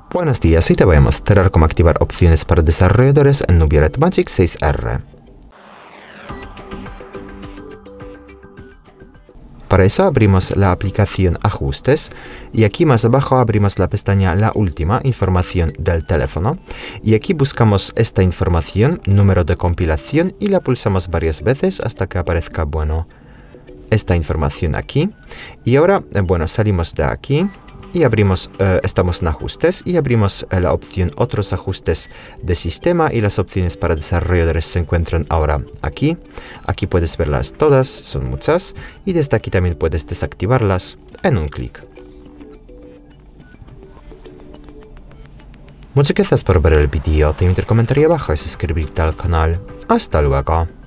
Buenos días, hoy te voy a mostrar cómo activar opciones para desarrolladores en Nubiaret Magic 6R. Para eso abrimos la aplicación Ajustes y aquí más abajo abrimos la pestaña La última, información del teléfono, y aquí buscamos esta información, número de compilación, y la pulsamos varias veces hasta que aparezca, esta información aquí. Y ahora, salimos de aquí y abrimos, estamos en Ajustes y abrimos la opción Otros ajustes de sistema, y las opciones para desarrolladores se encuentran ahora aquí. Aquí puedes verlas todas, son muchas, y desde aquí también puedes desactivarlas en un clic. Muchas gracias por ver el vídeo, te invito a comentar abajo y suscribirte al canal. Hasta luego.